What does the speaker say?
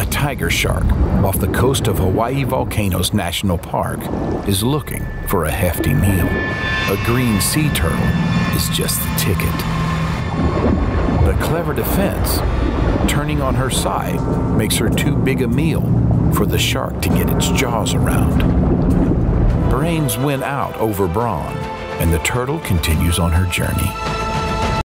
A tiger shark off the coast of Hawaii Volcanoes National Park is looking for a hefty meal. A green sea turtle is just the ticket. But clever defense, turning on her side, makes her too big a meal for the shark to get its jaws around. Brains win out over brawn, and the turtle continues on her journey.